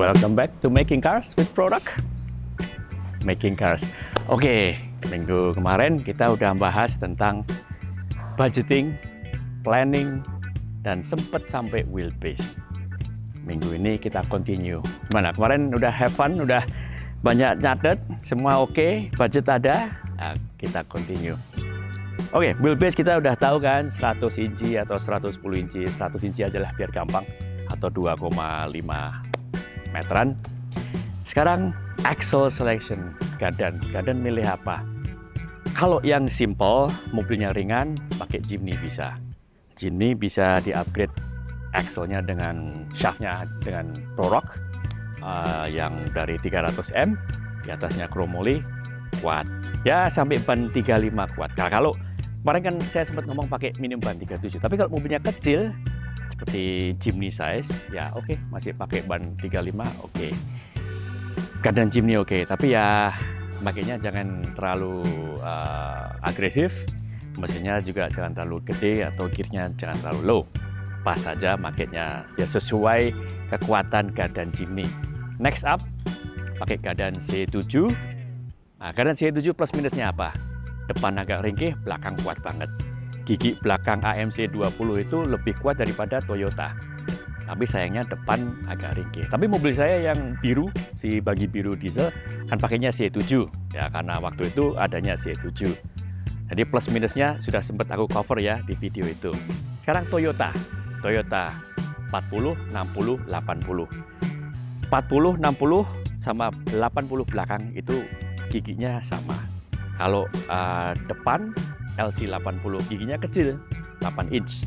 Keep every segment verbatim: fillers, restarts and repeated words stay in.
Welcome back to Making Cars with Product Making Cars. Oke, minggu kemarin kita udah bahas tentang budgeting, planning, dan sempet sampai wheelbase. Minggu ini kita continue. Gimana? Kemarin udah have fun, udah banyak nyatet, semua oke, okay, budget ada. Nah, kita continue. Oke, okay, wheelbase kita udah tahu kan, seratus inci atau seratus sepuluh inci, seratus inci aja lah biar gampang, atau dua koma lima meteran. Sekarang axle selection, Gadan. Gadan milih apa? Kalau yang simple, mobilnya ringan, pakai Jimny bisa. Jimny bisa di-upgrade axle-nya dengan shaft-nya dengan Prorock uh, yang dari tiga ratus M, di atasnya chromoly, kuat. Ya sampai ban tiga puluh lima kuat. Nah, kalau kemarin kan saya sempat ngomong pakai minimum ban tiga puluh tujuh, tapi kalau mobilnya kecil seperti Jimny size, ya oke, okay, masih pakai ban tiga puluh lima, oke. Okay. Gadan Jimny oke, okay. Tapi ya makanya jangan terlalu uh, agresif, mesinnya juga jangan terlalu gede atau gearnya jangan terlalu low. Pas saja makanya ya sesuai kekuatan Gadan Jimny. Next up, pakai Gadan C tujuh. Nah, Gadan C tujuh plus minusnya apa? Depan agak ringkih, belakang kuat banget. Gigi belakang A M C dua puluh itu lebih kuat daripada Toyota. Tapi sayangnya depan agak ringkih. Tapi mobil saya yang biru, si bagi biru diesel, kan pakainya C tujuh. Ya, karena waktu itu adanya C tujuh. Jadi plus minusnya sudah sempat aku cover ya di video itu. Sekarang Toyota. Toyota empat puluh, enam puluh, delapan puluh. empat puluh, enam puluh sama delapan puluh belakang itu giginya sama. Kalau uh, depan L C delapan puluh giginya kecil, delapan inch.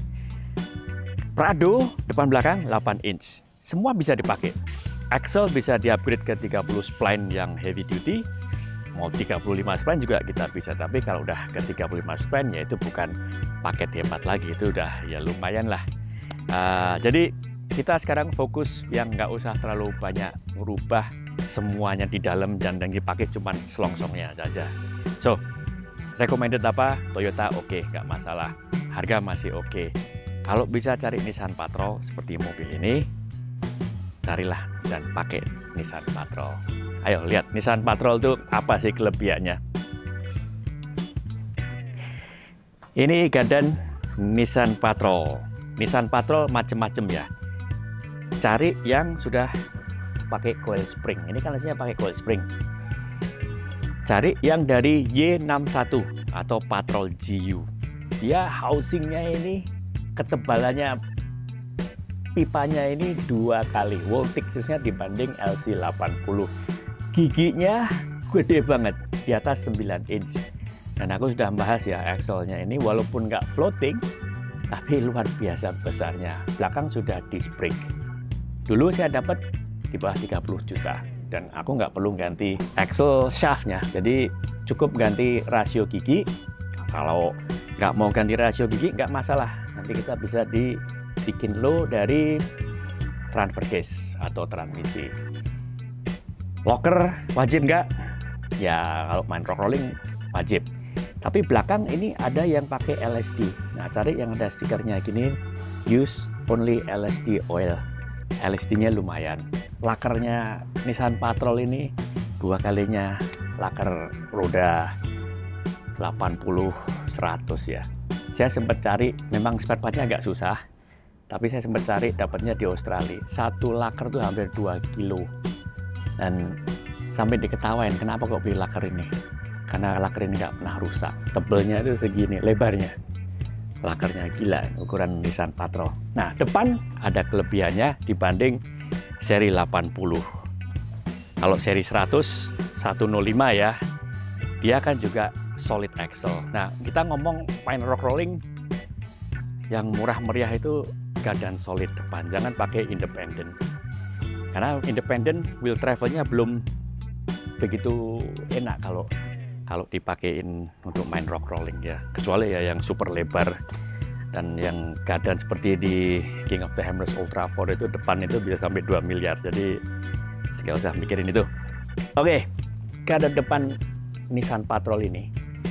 Prado depan belakang delapan inch. Semua bisa dipakai. Axle bisa di-upgrade ke tiga puluh spline yang heavy duty. Mau tiga puluh lima spline juga kita bisa, tapi kalau udah ke tiga puluh lima spline ya itu bukan paket hemat lagi, itu udah ya lumayan lah. Uh, jadi kita sekarang fokus yang nggak usah terlalu banyak merubah semuanya di dalam, dan yang dipakai cuma selongsongnya saja. So, recommended apa? Toyota oke, okay, nggak masalah. Harga masih oke. Okay. Kalau bisa cari Nissan Patrol seperti mobil ini, carilah dan pakai Nissan Patrol. Ayo lihat Nissan Patrol itu apa sih kelebihannya. Ini Gadan Nissan Patrol. Nissan Patrol macem-macem ya. Cari yang sudah pakai coil spring. Ini kan hasilnya pakai coil spring. Cari yang dari Y enam satu atau Patrol G U. Dia housingnya ini, ketebalannya pipanya ini dua kali wall thickness-nya dibanding L C delapan puluh. Giginya gede banget, di atas sembilan inch. Dan aku sudah bahas ya axle-nya ini walaupun nggak floating, tapi luar biasa besarnya. Belakang sudah disc brake. Dulu saya dapat di bawah tiga puluh juta. Dan aku nggak perlu ganti axle shaft-nya. Jadi cukup ganti rasio gigi. Kalau nggak mau ganti rasio gigi, nggak masalah. Nanti kita bisa dibikin low dari transfer case atau transmisi. Locker wajib nggak? Ya kalau main rock rolling wajib. Tapi belakang ini ada yang pakai L S D. Nah, cari yang ada stikernya gini, use only L S D oil. L S D-nya lumayan. Lakernya Nissan Patrol ini dua kalinya laker roda delapan puluh seratus ya. Saya sempat cari, memang spare part-nya agak susah, tapi saya sempat cari dapatnya di Australia. Satu laker tuh hampir dua kilo. Dan sampai diketawain, kenapa kok beli laker ini? Karena laker ini nggak pernah rusak. Tebelnya itu segini, lebarnya. Lakernya gila, ukuran Nissan Patrol. Nah, depan ada kelebihannya dibanding seri delapan puluh. Kalau seri seratus, seratus lima ya, dia kan juga solid axle. Nah, kita ngomong fine rock rolling yang murah meriah itu Gadan solid depan, jangan pakai independent. Karena independent wheel travelnya belum begitu enak kalau kalau dipakein untuk main rock rolling ya, kecuali ya yang super lebar. Dan yang Gadan seperti di King of the Hammers Ultra four itu depan itu bisa sampai dua miliar, jadi nggak usah mikirin itu. Oke, Gadan depan Nissan Patrol ini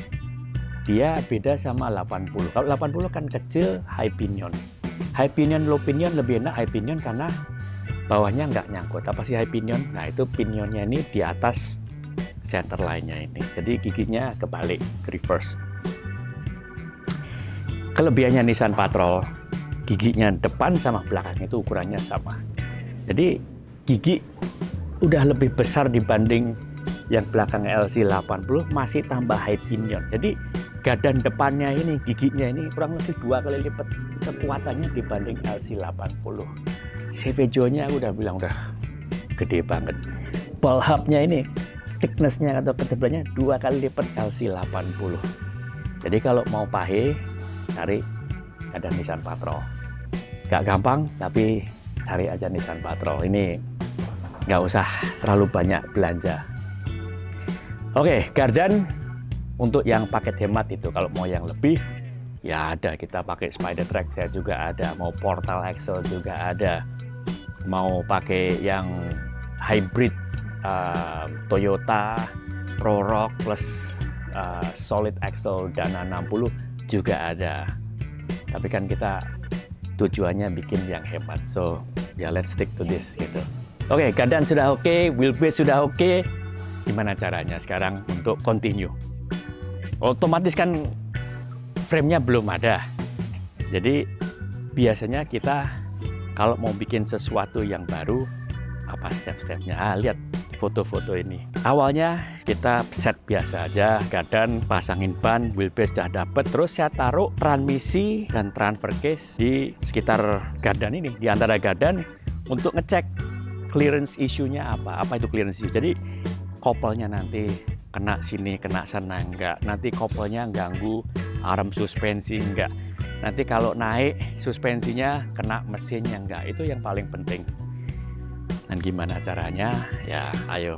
dia beda sama delapan puluh. Kalau delapan puluh kan kecil, high pinion. High pinion, low pinion lebih enak high pinion karena bawahnya nggak nyangkut. Apa sih high pinion? Nah, itu pinionnya ini di atas center line-nya ini. Jadi giginya kebalik, reverse. Kelebihannya Nissan Patrol, giginya depan sama belakang itu ukurannya sama. Jadi gigi udah lebih besar dibanding yang belakang L C delapan puluh, masih tambah high pinion. Jadi gadan depannya ini, giginya ini kurang lebih dua kali lipat kekuatannya dibanding L C delapan puluh. Sevejo-nya aku udah bilang udah gede banget. Ball hub-nya ini, thickness-nya atau ketebalannya dua kali lipat L C delapan puluh. Jadi kalau mau pahe, cari ada Nissan Patrol. Gak gampang, tapi cari aja Nissan Patrol. Ini nggak usah terlalu banyak belanja. Oke, gardan untuk yang paket hemat itu. Kalau mau yang lebih, ya ada. Kita pakai Spider Track, saya juga ada. Mau Portal Axle juga ada. Mau pakai yang hybrid uh, Toyota Prorock plus uh, solid axle Dana enam puluh juga ada. Tapi kan kita tujuannya bikin yang hemat, so ya yeah, let's stick to this gitu. Oke, okay, gardan sudah oke, okay, wheelbase sudah oke. Okay. Gimana caranya sekarang untuk continue? Otomatis kan frame-nya belum ada. Jadi biasanya kita kalau mau bikin sesuatu yang baru, apa step-stepnya? Ah, lihat foto-foto ini. Awalnya kita set biasa aja, gardan, pasangin ban, wheelbase sudah dapet. Terus saya taruh transmisi dan transfer case di sekitar gardan ini, di antara gardan untuk ngecek clearance issue-nya apa. Apa itu clearance issue? Jadi kopelnya nanti kena sini, kena sana enggak. Nanti kopelnya ganggu arm suspensi enggak. Nanti kalau naik suspensinya kena mesinnya enggak. Itu yang paling penting. Dan gimana caranya? Ya, ayo.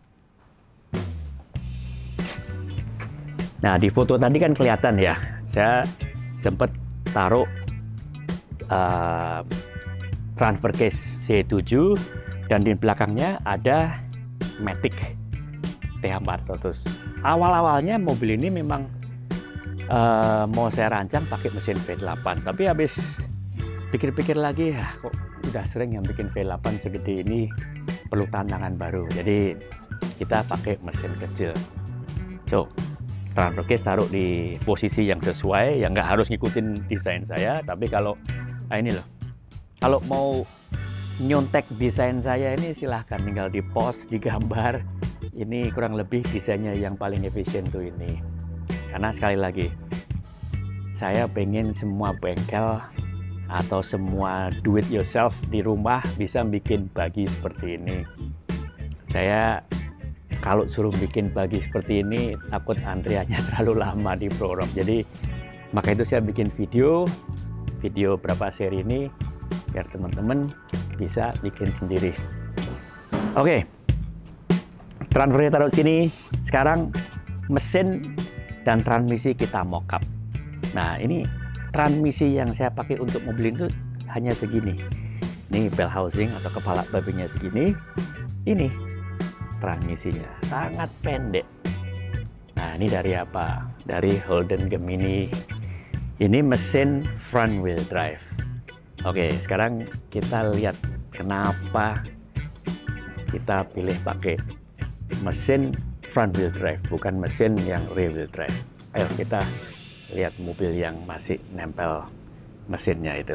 Nah, di foto tadi kan kelihatan ya. Saya sempat taruh uh, transfer case C tujuh dan di belakangnya ada Matic T H empat ratus. Awal-awalnya mobil ini memang uh, mau saya rancang pakai mesin V delapan, tapi habis pikir-pikir lagi, ya kok udah sering yang bikin V delapan segede ini, perlu tantangan baru. Jadi kita pakai mesin kecil. Tuh, transfer case taruh di posisi yang sesuai, yang nggak harus ngikutin desain saya. Tapi kalau, nah ini loh, kalau mau nyontek desain saya ini silahkan, tinggal di post, digambar. Ini kurang lebih desainnya yang paling efisien tuh ini. Karena sekali lagi, saya pengen semua bengkel atau semua do it yourself di rumah bisa bikin bagi seperti ini. Saya kalau suruh bikin bagi seperti ini, takut antriannya terlalu lama di Prorock. Jadi maka itu saya bikin video, video berapa seri ini biar teman-teman bisa bikin sendiri. Oke, transfernya taruh sini. Sekarang mesin dan transmisi kita mock up. Nah, ini transmisi yang saya pakai untuk mobil itu hanya segini. Ini bell housing atau kepala babinya segini. Ini transmisinya sangat pendek. Nah, ini dari apa? Dari Holden Gemini. Ini mesin front wheel drive. Oke, sekarang kita lihat kenapa kita pilih pakai mesin front wheel drive, bukan mesin yang rear wheel drive. Ayo kita lihat mobil yang masih nempel mesinnya itu.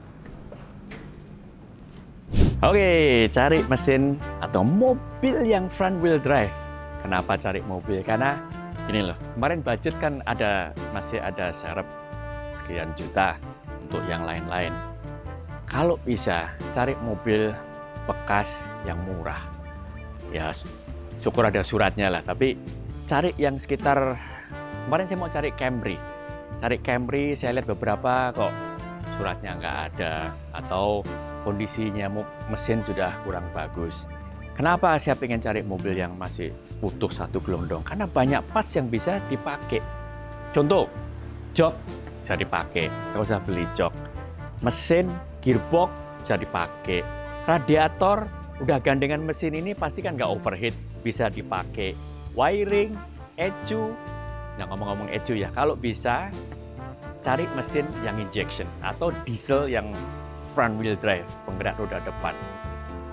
Oke, cari mesin atau mobil yang front wheel drive. Kenapa cari mobil? Karena ini loh, kemarin budget kan ada, masih ada serep sekian juta untuk yang lain-lain. Kalau bisa cari mobil bekas yang murah, ya syukur ada suratnya lah. Tapi cari yang sekitar, kemarin saya mau cari Camry. Cari Camry, saya lihat beberapa kok suratnya nggak ada, atau kondisinya mesin sudah kurang bagus. Kenapa saya pengen cari mobil yang masih utuh satu gelondong? Karena banyak parts yang bisa dipakai. Contoh, jok bisa dipakai, nggak usah beli jok. Mesin, gearbox bisa dipakai. Radiator, udah gandengan mesin ini pasti kan nggak overheat, bisa dipakai. Wiring, ecu, yang ngomong-ngomong ecu ya, kalau bisa cari mesin yang injection atau diesel yang front wheel drive, penggerak roda depan.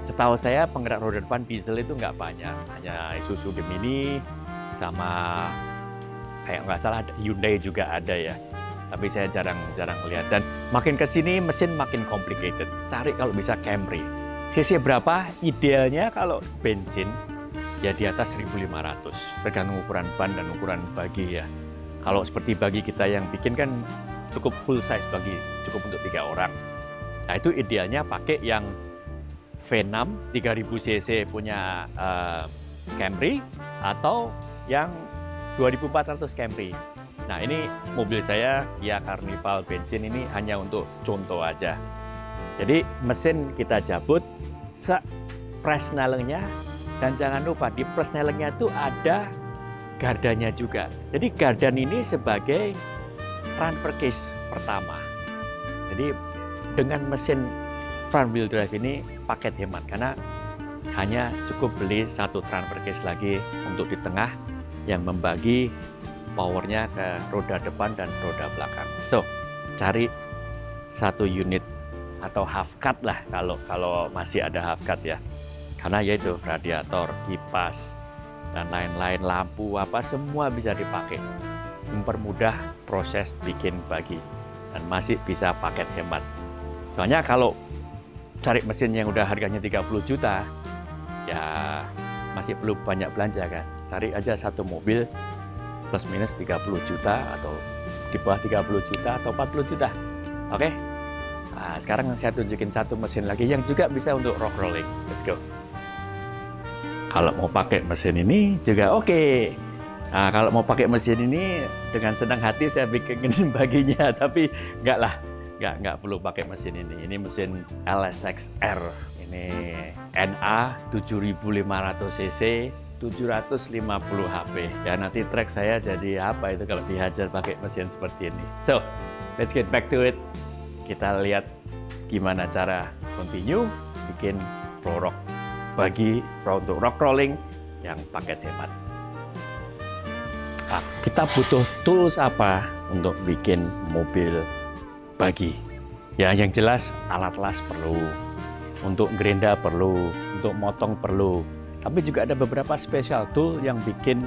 Setahu saya penggerak roda depan diesel itu nggak banyak, hanya Isuzu Gemini sama kayak nggak salah Hyundai juga ada ya. Tapi saya jarang-jarang lihat. Dan makin ke sini mesin makin complicated. Cari kalau bisa Camry. Cc berapa? Idealnya kalau bensin ya di atas seribu lima ratus, tergantung ukuran ban dan ukuran bagi ya. Kalau seperti bagi kita yang bikin kan cukup full size bagi, cukup untuk tiga orang. Nah itu idealnya pakai yang V enam tiga ribu cc punya uh, Camry atau yang dua ribu empat ratus Camry. Nah ini mobil saya Kia Carnival bensin ini hanya untuk contoh aja. Jadi mesin kita cabut, presnelengnya, dan jangan lupa di presnelengnya itu ada gardanya juga. Jadi gardan ini sebagai transfer case pertama. Jadi dengan mesin front wheel drive ini paket hemat karena hanya cukup beli satu transfer case lagi untuk di tengah yang membagi powernya ke roda depan dan roda belakang. So, cari satu unit atau half cut lah kalau kalau masih ada half cut ya. Karena yaitu radiator, kipas, dan lain-lain, lampu apa semua bisa dipakai. Mempermudah proses bikin bagi dan masih bisa paket hemat. Soalnya kalau cari mesin yang udah harganya tiga puluh juta, ya masih perlu banyak belanja kan. Cari aja satu mobil plus minus tiga puluh juta atau di bawah tiga puluh juta atau empat puluh juta. Oke? Nah, sekarang saya tunjukin satu mesin lagi yang juga bisa untuk rock rolling. Let's go. Kalau mau pakai mesin ini juga oke. Okay. Nah, kalau mau pakai mesin ini dengan senang hati saya bikinin baginya, tapi enggak lah. Nggak, nggak perlu pakai mesin ini. Ini mesin L S X R. Ini N A tujuh ribu lima ratus cc, tujuh ratus lima puluh HP. Ya nanti track saya jadi apa itu kalau dihajar pakai mesin seperti ini. So, let's get back to it. Kita lihat gimana cara continue bikin pro rock bagi pro untuk rock rolling yang paket hemat. Nah, kita butuh tools apa untuk bikin mobil bagi? Ya yang jelas alat las perlu, untuk gerinda perlu, untuk motong perlu, tapi juga ada beberapa special tool yang bikin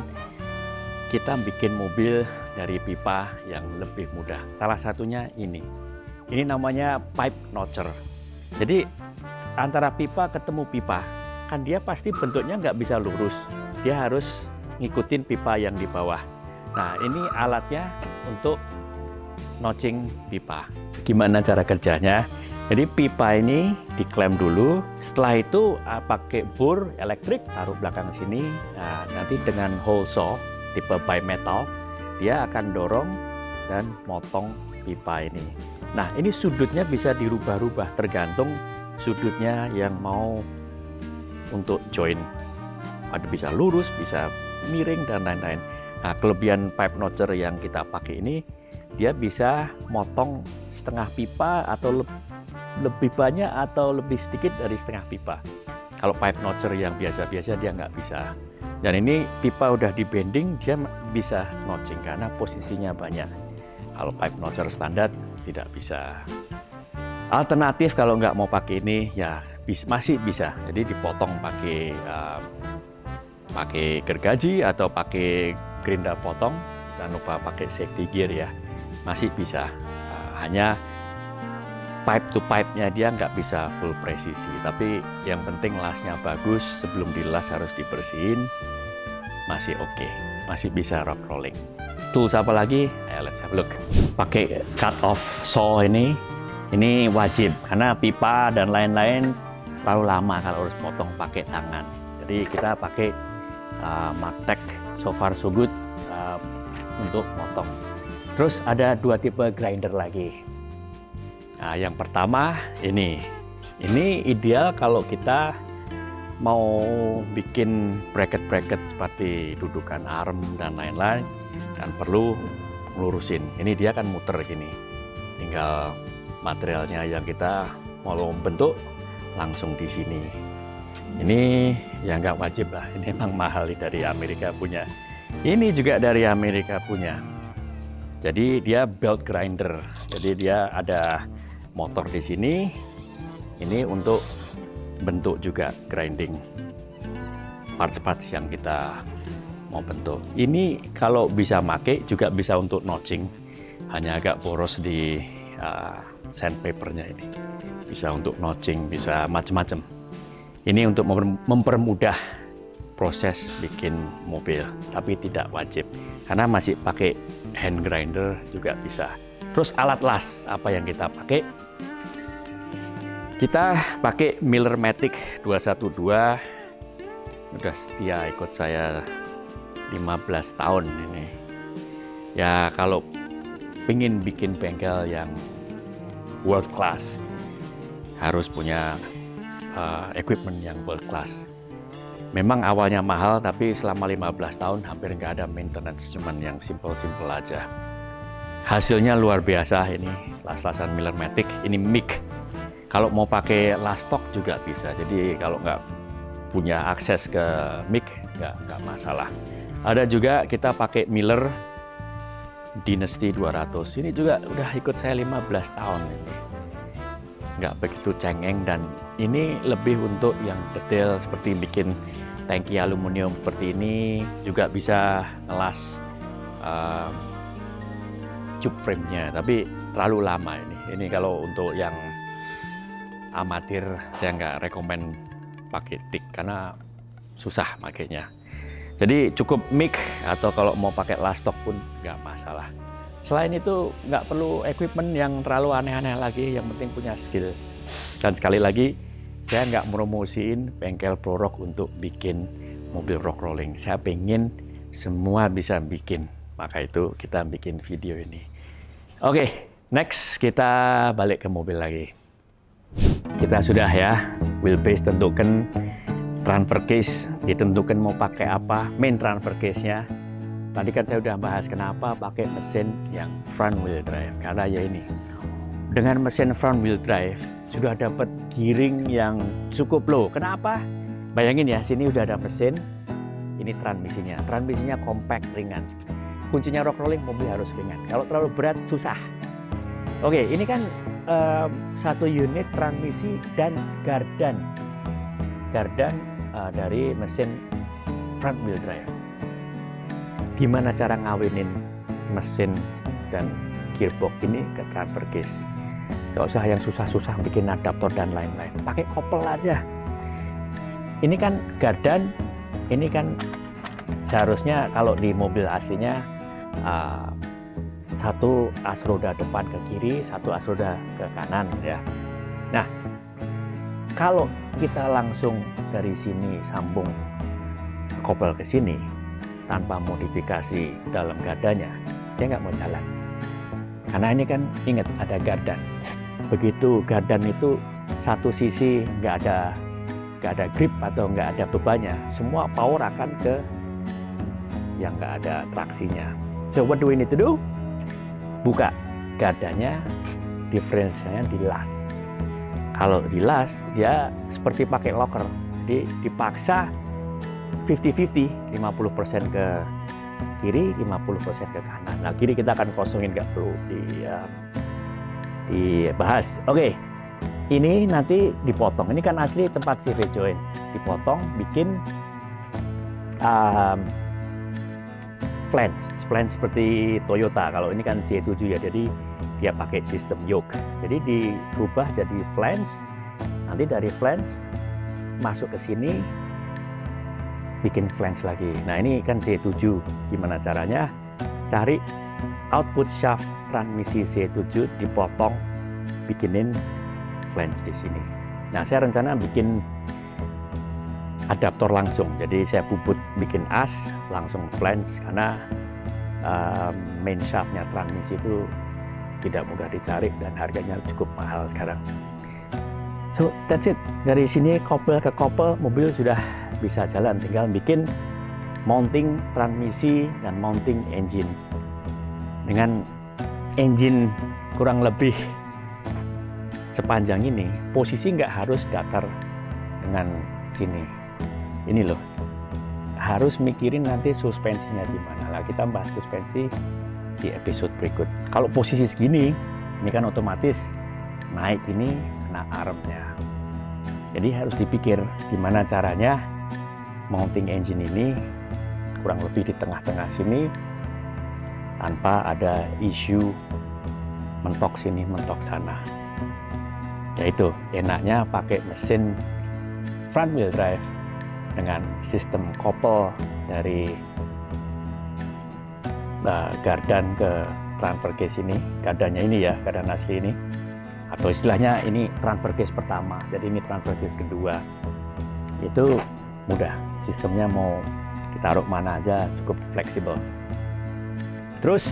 kita bikin mobil dari pipa yang lebih mudah. Salah satunya ini ini namanya pipe notcher. Jadi antara pipa ketemu pipa kan dia pasti bentuknya nggak bisa lurus, dia harus ngikutin pipa yang di bawah. Nah ini alatnya untuk notching pipa. Gimana cara kerjanya? Jadi pipa ini diklem dulu, setelah itu uh, pakai bur elektrik taruh belakang sini. Nah, nanti dengan hole saw tipe bimetal dia akan dorong dan motong pipa ini. Nah ini sudutnya bisa dirubah-rubah tergantung sudutnya yang mau untuk join. Ada bisa lurus, bisa miring dan lain-lain. Nah kelebihan pipe notcher yang kita pakai ini dia bisa motong setengah pipa atau le lebih banyak atau lebih sedikit dari setengah pipa. Kalau pipe notcher yang biasa-biasa dia nggak bisa. Dan ini pipa udah di bending dia bisa notching karena posisinya banyak. Kalau pipe notcher standar tidak bisa. Alternatif kalau nggak mau pakai ini ya bis, masih bisa. Jadi dipotong pakai uh, pakai gergaji atau pakai gerinda potong. Jangan lupa pakai safety gear ya. Masih bisa, uh, hanya pipe to pipe-nya dia nggak bisa full presisi, tapi yang penting lasnya bagus, sebelum dilas harus dibersihin, masih oke, okay. Masih bisa rock rolling. Tools apa lagi? Ayo let's have a look. Pakai cut off saw ini, ini wajib, karena pipa dan lain-lain terlalu lama kalau harus potong pakai tangan. Jadi kita pakai uh, Martech So Far So Good uh, untuk potong. Terus ada dua tipe grinder lagi. Nah, yang pertama ini, ini ideal kalau kita mau bikin bracket-bracket seperti dudukan arm dan lain-lain, dan perlu ngelurusin. Ini dia kan muter gini, tinggal materialnya yang kita mau bentuk langsung di sini. Ini ya nggak wajib lah, ini memang mahal dari Amerika punya. Ini juga dari Amerika punya. Jadi dia belt grinder, jadi dia ada motor di sini. Ini untuk bentuk juga, grinding parts-parts yang kita mau bentuk. Ini kalau bisa make juga bisa untuk notching, hanya agak boros di uh, sandpapernya ini. Bisa untuk notching, bisa macam-macam. Ini untuk mempermudah proses bikin mobil, tapi tidak wajib karena masih pakai hand grinder juga bisa. Terus alat las apa yang kita pakai? Kita pakai Miller-Matic dua satu dua. Udah setia ikut saya lima belas tahun ini. Ya kalau pingin bikin bengkel yang world class harus punya uh, equipment yang world class. Memang awalnya mahal, tapi selama lima belas tahun hampir nggak ada maintenance, cuman yang simple-simple aja. Hasilnya luar biasa ini, las-lasan Miller-Matic. Ini mic. Kalau mau pakai las stock juga bisa. Jadi kalau nggak punya akses ke mic, nggak nggak masalah. Ada juga kita pakai Miller Dynasty dua ratus. Ini juga udah ikut saya lima belas tahun ini. Nggak begitu cengeng, dan ini lebih untuk yang detail seperti bikin tangki aluminium seperti ini. Juga bisa ngelas uh, tube frame-nya, tapi terlalu lama ini. Ini kalau untuk yang amatir saya nggak rekomen pakai tik karena susah makainya. Jadi cukup mic, atau kalau mau pakai las stock pun nggak masalah. Selain itu nggak perlu equipment yang terlalu aneh-aneh lagi, yang penting punya skill. Dan sekali lagi, saya nggak promosiin bengkel Pro Rock untuk bikin mobil rock rolling. Saya pengen semua bisa bikin, maka itu kita bikin video ini. Oke, next kita balik ke mobil lagi. Kita sudah ya, wheelbase tentukan, transfer case ditentukan mau pakai apa, main transfer case-nya. Tadi kan saya udah bahas kenapa pakai mesin yang front wheel drive, karena ya ini dengan mesin front wheel drive sudah dapat gearing yang cukup low. Kenapa? Bayangin ya, sini udah ada mesin, ini transmisinya. Transmisinya compact, ringan. Kuncinya rock rolling, mobil harus ringan. Kalau terlalu berat susah. Oke, ini kan um, satu unit transmisi dan gardan. Gardan uh, dari mesin front wheel drive. Gimana cara ngawinin mesin dan gearbox ini ke transfer case? Gak usah yang susah-susah bikin adaptor dan lain-lain. Pakai kopel aja. Ini kan gardan, ini kan seharusnya kalau di mobil aslinya uh, satu as roda depan ke kiri, satu as roda ke kanan ya. Nah, kalau kita langsung dari sini sambung kopel ke sini tanpa modifikasi dalam gardanya, saya nggak mau jalan. Karena ini kan ingat ada gardan. Begitu gardan itu satu sisi nggak ada nggak ada grip atau nggak ada bebannya, semua power akan ke yang nggak ada traksinya. So what do we need to do? Buka gardanya, differentialnya dilas. Kalau dilas, dia seperti pakai locker, jadi dipaksa lima puluh lima puluh, lima puluh persen ke kiri, lima puluh persen ke kanan. Nah, kiri kita akan kosongin, nggak perlu di, uh, dibahas. Oke, ini nanti dipotong. Ini kan asli tempat C V joint. Dipotong, bikin um, flange. Flange seperti Toyota. Kalau ini kan C tujuh ya, jadi dia pakai sistem yoke. Jadi dirubah jadi flange. Nanti dari flange masuk ke sini, bikin flange lagi. Nah, ini kan C tujuh. Gimana caranya? Cari output shaft transmisi C tujuh, dipotong, bikinin flange di sini. Nah, saya rencana bikin adaptor langsung. Jadi saya bubut bikin as, langsung flange, karena uh, main shaftnya transmisi itu tidak mudah dicari dan harganya cukup mahal sekarang. So that's it. Dari sini kopel ke kopel, mobil sudah bisa jalan. Tinggal bikin mounting transmisi dan mounting engine. Dengan engine kurang lebih sepanjang ini, posisi nggak harus datar dengan sini. Ini loh, harus mikirin nanti suspensinya di mana. Lah kita bahas suspensi di episode berikut. Kalau posisi segini, ini kan otomatis naik ini kena armnya. Jadi harus dipikir gimana caranya mounting engine ini kurang lebih di tengah-tengah sini tanpa ada isu mentok sini mentok sana. Yaitu enaknya pakai mesin front wheel drive dengan sistem couple dari uh, gardan ke transfer case ini, gardannya ini ya, gardan asli ini, atau istilahnya ini transfer case pertama, jadi ini transfer case kedua. Itu mudah, sistemnya mau ditaruh mana aja cukup fleksibel. Terus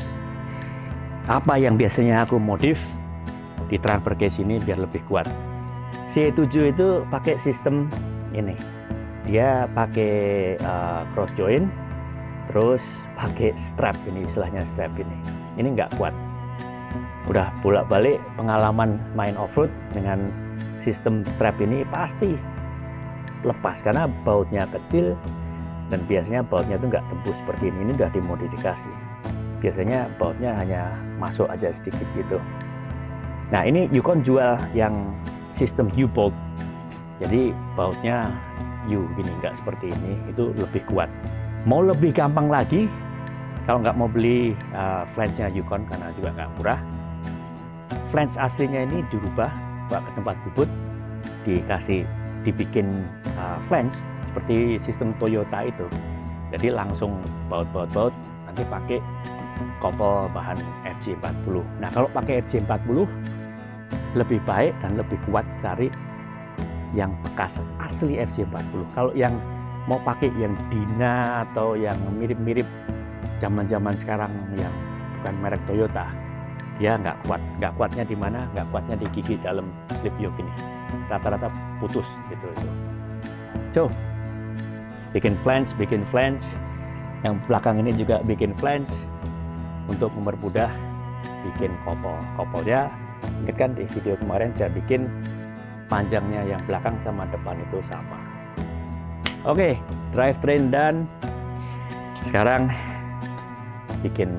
apa yang biasanya aku modif di transfer case ini biar lebih kuat? C tujuh itu pakai sistem ini, dia pakai uh, cross joint, terus pakai strap ini, istilahnya strap ini. Ini nggak kuat. Udah bolak-balik pengalaman main off-road dengan sistem strap ini pasti lepas karena bautnya kecil dan biasanya bautnya itu nggak tembus seperti ini. Ini udah dimodifikasi. Biasanya bautnya hanya masuk aja sedikit gitu. Nah, ini Yukon jual yang sistem U-bolt. Jadi bautnya U gini, nggak seperti ini. Itu lebih kuat. Mau lebih gampang lagi, kalau nggak mau beli uh, flange-nya Yukon karena juga nggak murah, flange aslinya ini dirubah, bawa ke tempat bubut, dikasih dibikin uh, flange seperti sistem Toyota itu. Jadi langsung baut-baut-baut, nanti pakai couple bahan F J empat puluh. Nah, kalau pakai F J empat puluh lebih baik dan lebih kuat cari yang bekas asli F J empat puluh. Kalau yang mau pakai yang Dina atau yang mirip-mirip zaman-zaman sekarang yang bukan merek Toyota, dia nggak kuat. Nggak kuatnya di mana? Nggak kuatnya di gigi dalam slip yoke ini. Rata-rata putus gitu itu. So, bikin flange, bikin flange. Yang belakang ini juga bikin flange untuk mempermudah bikin kopel. Kopelnya, ingat kan di video kemarin saya bikin panjangnya yang belakang sama depan itu sama. Oke, drivetrain dan sekarang bikin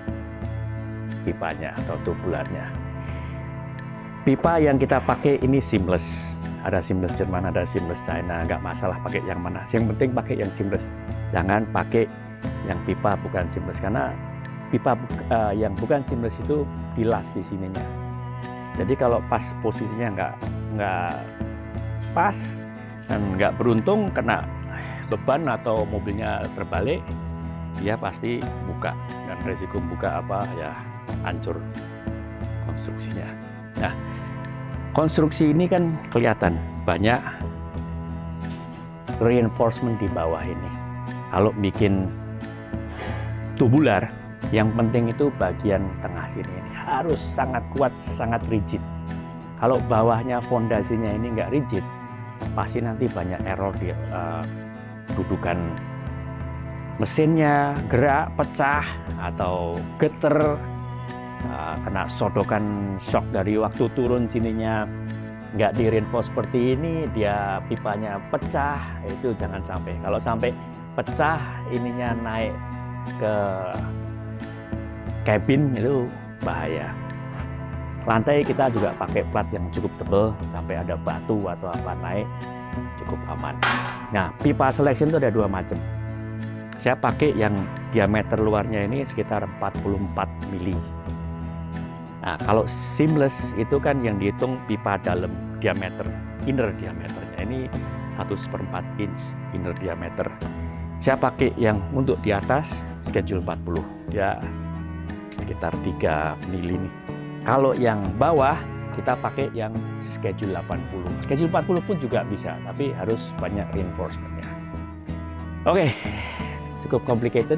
pipanya atau tubularnya. Pipa yang kita pakai ini seamless. Ada seamless Jerman, ada seamless China, nggak masalah pakai yang mana. Yang penting pakai yang seamless. Jangan pakai yang pipa bukan seamless karena pipa uh, yang bukan seamless itu dilas di sininya. Jadi kalau pas posisinya nggak nggak pas dan nggak beruntung kena beban atau mobilnya terbalik, dia pasti buka, dan resiko buka apa ya hancur konstruksinya. Nah, konstruksi ini kan kelihatan banyak reinforcement di bawah ini. Kalau bikin tubular, yang penting itu bagian tengah sini ini harus sangat kuat, sangat rigid. Kalau bawahnya fondasinya ini nggak rigid, pasti nanti banyak error di uh, dudukan mesinnya, gerak, pecah, atau geter, uh, kena sodokan shock dari waktu turun sininya, nggak di reinforce seperti ini, dia pipanya pecah, itu jangan sampai. Kalau sampai pecah, ininya naik ke cabin itu bahaya. Lantai kita juga pakai plat yang cukup tebal, sampai ada batu atau apa naik cukup aman. Nah, pipa selection itu ada dua macam. Saya pakai yang diameter luarnya ini sekitar empat puluh empat mili. Nah, kalau seamless itu kan yang dihitung pipa dalam diameter, inner diameternya ini satu seperempat inch inner diameter. Saya pakai yang untuk di atas schedule empat puluh, ya sekitar tiga mili nih. Kalau yang bawah kita pakai yang schedule delapan puluh. Schedule empat puluh pun juga bisa, tapi harus banyak reinforcementnya. Oke, cukup complicated.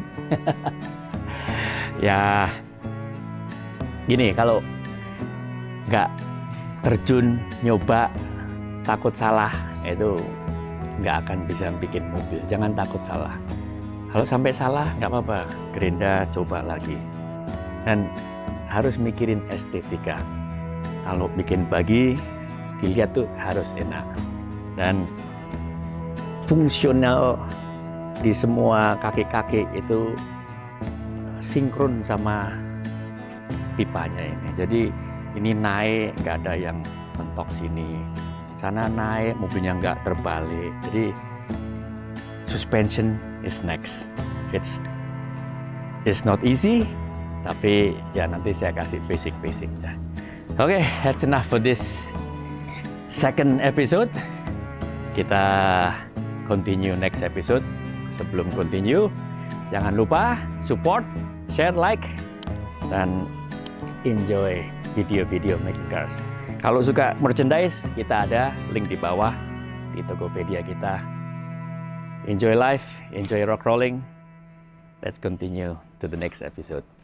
Ya, gini, kalau nggak terjun nyoba takut salah, itu nggak akan bisa bikin mobil. Jangan takut salah. Kalau sampai salah nggak apa-apa, gerinda coba lagi. Dan harus mikirin estetika. Kalau bikin bagi, dilihat tuh harus enak dan fungsional di semua kaki-kaki itu sinkron sama pipanya ini. Jadi ini naik, nggak ada yang mentok sini. sana naik, mobilnya nggak terbalik. Jadi suspension is next. It's it's not easy, tapi ya nanti saya kasih basic-basicnya. Oke, okay, that's enough for this second episode. Kita continue next episode. Sebelum continue, jangan lupa support, share, like, dan enjoy video-video making cars. Kalau suka merchandise, kita ada link di bawah di Tokopedia kita. Enjoy life, enjoy rock rolling. Let's continue to the next episode.